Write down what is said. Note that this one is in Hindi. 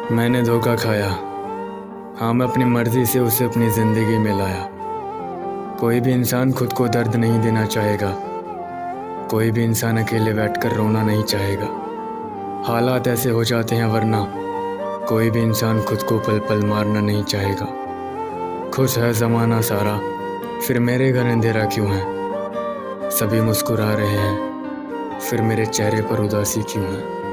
मैंने धोखा खाया। हाँ, मैं अपनी मर्जी से उसे अपनी ज़िंदगी में लाया। कोई भी इंसान खुद को दर्द नहीं देना चाहेगा। कोई भी इंसान अकेले बैठकर रोना नहीं चाहेगा। हालात ऐसे हो जाते हैं वरना कोई भी इंसान खुद को पल पल मारना नहीं चाहेगा। खुश है ज़माना सारा, फिर मेरे घर अंधेरा क्यों है। सभी मुस्कुरा रहे हैं, फिर मेरे चेहरे पर उदासी क्यों है।